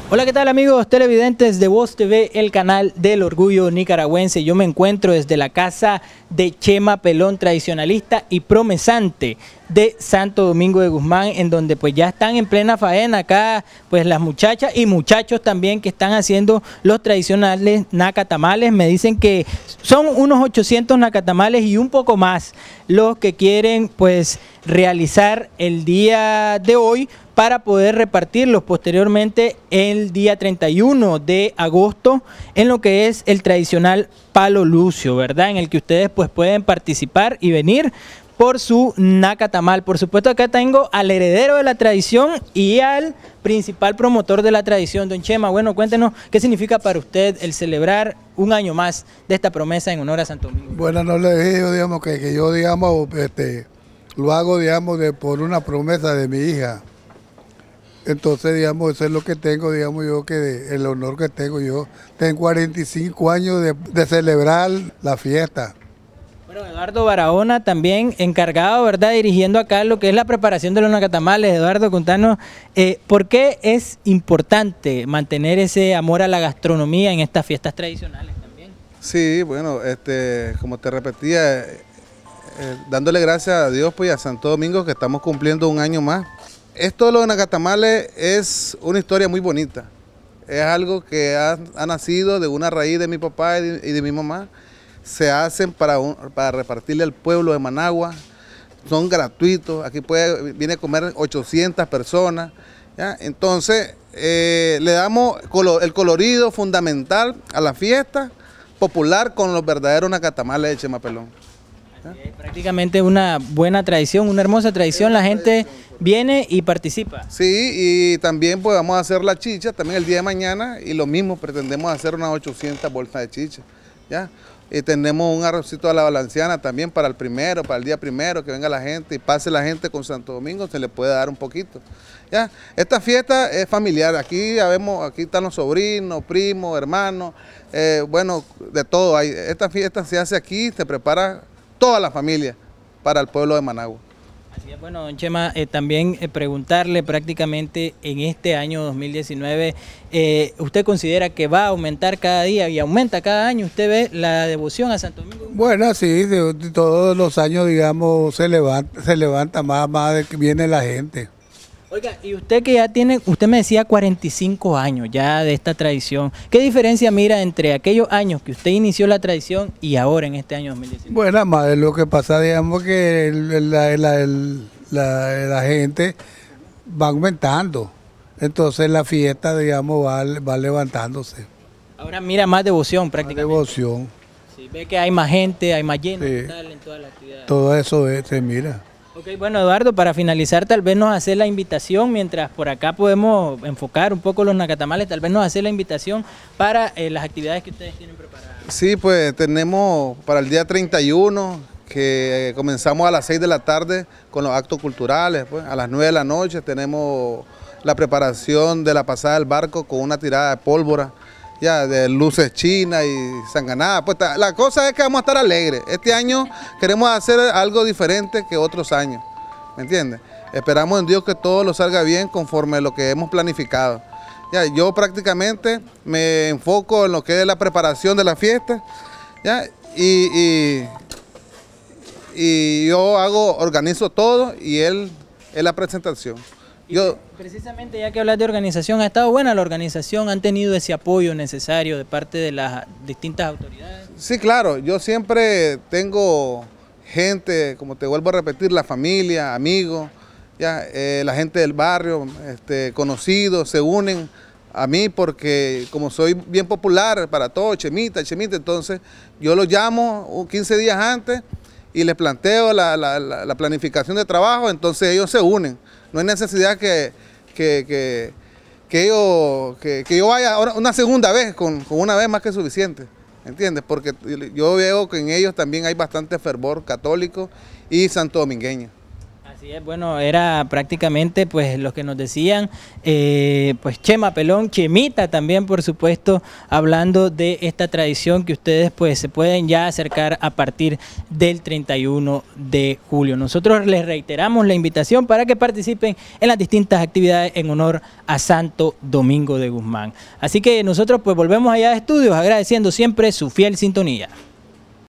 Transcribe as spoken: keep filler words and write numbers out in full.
Hola, ¿qué tal amigos televidentes de Voz T V, el canal del orgullo nicaragüense? Yo me encuentro desde la casa de Chema Pelón, tradicionalista y promesante de Santo Domingo de Guzmán, en donde pues ya están en plena faena acá pues las muchachas y muchachos también que están haciendo los tradicionales nacatamales. Me dicen que son unos ochocientos nacatamales y un poco más los que quieren pues realizar el día de hoy para poder repartirlos posteriormente el día treinta y uno de agosto en lo que es el tradicional Palo Lucio, ¿verdad? En el que ustedes pues pueden participar y venir por su nacatamal. Por supuesto, acá tengo al heredero de la tradición y al principal promotor de la tradición, don Chema. Bueno, cuéntenos qué significa para usted el celebrar un año más de esta promesa en honor a Santo Domingo. Bueno, no le dije yo, digamos, que, que yo, digamos, este, lo hago, digamos, de, por una promesa de mi hija. Entonces, digamos, eso es lo que tengo, digamos yo, que el honor que tengo yo. Tengo cuarenta y cinco años de, de celebrar la fiesta. Bueno, Eduardo Barahona también encargado, ¿verdad?, dirigiendo acá lo que es la preparación de los nacatamales. Eduardo, contanos, eh, ¿por qué es importante mantener ese amor a la gastronomía en estas fiestas tradicionales también? Sí, bueno, este, como te repetía, eh, eh, dándole gracias a Dios pues, y a Santo Domingo que estamos cumpliendo un año más. Esto de los nacatamales es una historia muy bonita. Es algo que ha, ha nacido de una raíz de mi papá y de, y de mi mamá. Se hacen para, un, para repartirle al pueblo de Managua. Son gratuitos. Aquí puede, viene a comer ochocientas personas. ¿ya? Entonces, eh, le damos color, el colorido fundamental a la fiesta popular con los verdaderos nacatamales de Chema Pelón. Es prácticamente una buena tradición, una hermosa tradición, la gente viene y participa. Sí, y también pues vamos a hacer la chicha también el día de mañana y lo mismo, pretendemos hacer unas ochocientas bolsas de chicha, ¿ya? Y tenemos un arrocito a la valenciana también para el primero, para el día primero, que venga la gente y pase la gente con Santo Domingo, se le puede dar un poquito, ¿ya? Esta fiesta es familiar, aquí ya vemos, aquí están los sobrinos, primos, hermanos, eh, bueno, de todo hay. Esta fiesta se hace aquí, se prepara toda la familia para el pueblo de Managua. Así es, bueno, don Chema, eh, también eh, preguntarle prácticamente en este año dos mil diecinueve, eh, ¿usted considera que va a aumentar cada día y aumenta cada año? ¿Usted ve la devoción a Santo Domingo? Bueno, sí, de, de todos los años, digamos, se levanta, se levanta más, más de que viene la gente. Oiga, y usted que ya tiene, usted me decía cuarenta y cinco años ya de esta tradición, ¿qué diferencia mira entre aquellos años que usted inició la tradición y ahora en este año dos mil diecinueve? Bueno, más de lo que pasa, digamos, que el, la, la, el, la, la gente va aumentando, entonces la fiesta, digamos, va, va levantándose. Ahora mira más devoción prácticamente. Más devoción. Sí, ve que hay más gente, hay más lleno Sí. total en todas las actividades. Todo eso es, se mira. Ok, bueno Eduardo, para finalizar tal vez nos hace la invitación, mientras por acá podemos enfocar un poco los nacatamales, tal vez nos hace la invitación para eh, las actividades que ustedes tienen preparadas. Sí, pues tenemos para el día treinta y uno, que comenzamos a las seis de la tarde con los actos culturales, pues a las nueve de la noche tenemos la preparación de la pasada del barco con una tirada de pólvora, ya de luces chinas y sanganadas. Pues la cosa es que vamos a estar alegres. Este año queremos hacer algo diferente que otros años, ¿me entiendes? Esperamos en Dios que todo lo salga bien conforme a lo que hemos planificado. Ya, yo prácticamente me enfoco en lo que es la preparación de la fiesta, ya, y, y, y yo hago, organizo todo y él es la presentación. Yo, precisamente ya que hablas de organización, ¿ha estado buena la organización? ¿Han tenido ese apoyo necesario de parte de las distintas autoridades? Sí, claro, yo siempre tengo gente, como te vuelvo a repetir, la familia, amigos, ya, eh, la gente del barrio, este, conocidos, se unen a mí porque como soy bien popular para todos, Chemita, Chemita, entonces yo los llamo quince días antes y les planteo la, la, la, la planificación de trabajo, entonces ellos se unen. No hay necesidad que, que, que, que, yo, que, que yo vaya una segunda vez, con, con una vez más que suficiente, ¿entiendes? Porque yo veo que en ellos también hay bastante fervor católico y santodomingueño. Así es, bueno, era prácticamente pues lo que nos decían, eh, pues Chema Pelón, Chemita también por supuesto, hablando de esta tradición que ustedes pues se pueden ya acercar a partir del treinta y uno de julio. Nosotros les reiteramos la invitación para que participen en las distintas actividades en honor a Santo Domingo de Guzmán. Así que nosotros pues volvemos allá a estudios agradeciendo siempre su fiel sintonía.